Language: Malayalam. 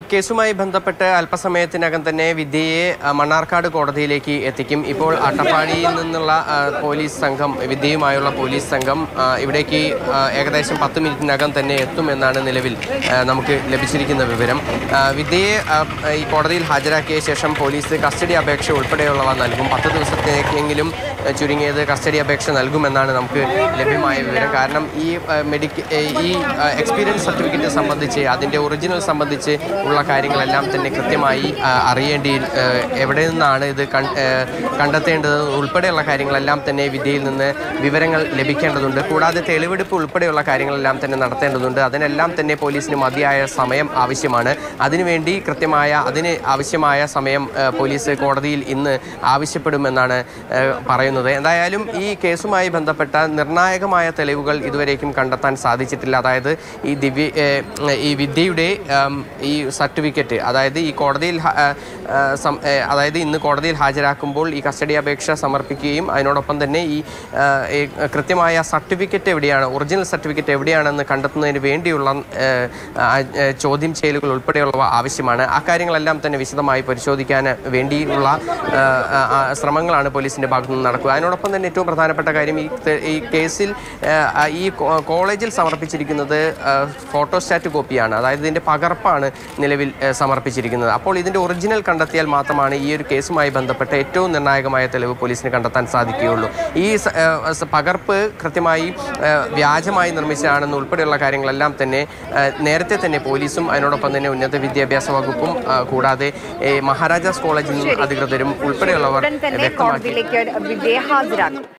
കേസുമായി ബന്ധപ്പെട്ട് അല്പസമയത്തിനകം തന്നെ വിദ്യയെ മണ്ണാർക്കാട് കോടതിയിലേക്ക് എത്തിക്കും. ഇപ്പോൾ അട്ടപ്പാടിയിൽ നിന്നുള്ള പോലീസ് സംഘം, വിദ്യയുമായുള്ള പോലീസ് സംഘം ഇവിടേക്ക് ഏകദേശം 10 മിനിറ്റിനകം തന്നെ എത്തുമെന്നാണ് നിലവിൽ നമുക്ക് ലഭിച്ചിരിക്കുന്ന വിവരം. വിദ്യയെ ഈ കോടതിയിൽ ഹാജരാക്കിയ ശേഷം പോലീസ് കസ്റ്റഡി അപേക്ഷ ഉൾപ്പെടെയുള്ളവ നൽകും. 10 ദിവസത്തേക്കെങ്കിലും ചുരുങ്ങിയത് കസ്റ്റഡി അപേക്ഷ നൽകുമെന്നാണ് നമുക്ക് ലഭ്യമായ വിവരം. കാരണം ഈ എക്സ്പീരിയൻസ് സർട്ടിഫിക്കറ്റ് സംബന്ധിച്ച്, അതിൻ്റെ ഒറിജിനൽ സംബന്ധിച്ച് ഉള്ള കാര്യങ്ങളെല്ലാം തന്നെ കൃത്യമായി അറിയേണ്ടി, എവിടെ നിന്നാണ് ഇത് കണ്ടെത്തേണ്ടത് ഉൾപ്പെടെയുള്ള കാര്യങ്ങളെല്ലാം തന്നെ വിദ്യയിൽ നിന്ന് വിവരങ്ങൾ ലഭിക്കേണ്ടതുണ്ട്. കൂടാതെ തെളിവെടുപ്പ് ഉൾപ്പെടെയുള്ള കാര്യങ്ങളെല്ലാം തന്നെ നടത്തേണ്ടതുണ്ട്. അതിനെല്ലാം തന്നെ പോലീസിന് മതിയായ സമയം ആവശ്യമാണ്. അതിനുവേണ്ടി അതിന് ആവശ്യമായ സമയം പോലീസ് കോടതിയിൽ ഇന്ന് ആവശ്യപ്പെടുമെന്നാണ് പറയുന്നത്. എന്തായാലും ഈ കേസുമായി ബന്ധപ്പെട്ട നിർണായകമായ തെളിവുകൾ ഇതുവരേക്കും കണ്ടെത്താൻ സാധിച്ചിട്ടില്ല. അതായത് ഈ വിദ്യയുടെ ഈ സർട്ടിഫിക്കറ്റ്, അതായത് ഈ കോടതിയിൽ ഇന്ന് കോടതിയിൽ ഹാജരാക്കുമ്പോൾ ഈ കസ്റ്റഡി അപേക്ഷ സമർപ്പിക്കുകയും അതിനോടൊപ്പം തന്നെ ഈ കൃത്യമായ സർട്ടിഫിക്കറ്റ് എവിടെയാണ്, ഒറിജിനൽ സർട്ടിഫിക്കറ്റ് എവിടെയാണെന്ന് കണ്ടെത്തുന്നതിന് വേണ്ടിയുള്ള ചോദ്യം ചെയ്യലുകൾ ഉൾപ്പെടെയുള്ളവ ആവശ്യമാണ്. ആ കാര്യങ്ങളെല്ലാം തന്നെ വിശദമായി പരിശോധിക്കാൻ വേണ്ടിയുള്ള ശ്രമങ്ങളാണ് പോലീസിൻ്റെ ഭാഗത്തു നിന്ന് നടക്കുക. അതിനോടൊപ്പം തന്നെ ഏറ്റവും പ്രധാനപ്പെട്ട കാര്യം, ഈ കേസിൽ ഈ കോളേജിൽ സമർപ്പിച്ചിരിക്കുന്നത് ഫോട്ടോസ്റ്റാറ്റ് കോപ്പിയാണ്. അതായത് ഇതിൻ്റെ പകർപ്പാണ് നിലവിൽ സമർപ്പിച്ചിരിക്കുന്നത്. അപ്പോൾ ഇതിൻ്റെ ഒറിജിനൽ കണ്ടെത്തിയാൽ മാത്രമാണ് ഈ ഒരു കേസുമായി ബന്ധപ്പെട്ട ഏറ്റവും നിർണായകമായ തെളിവ് പോലീസിന് കണ്ടെത്താൻ സാധിക്കുകയുള്ളൂ. ഈ പകർപ്പ് കൃത്യമായി വ്യാജമായി നിർമ്മിച്ചതാണെന്ന് ഉൾപ്പെടെയുള്ള കാര്യങ്ങളെല്ലാം തന്നെ നേരത്തെ തന്നെ പോലീസും അതിനോടൊപ്പം തന്നെ ഉന്നത വിദ്യാഭ്യാസ വകുപ്പും കൂടാതെ മഹാരാജാസ് കോളേജിൽ അധികൃതരും ഉൾപ്പെടെയുള്ളവർ വ്യക്തമാക്കി.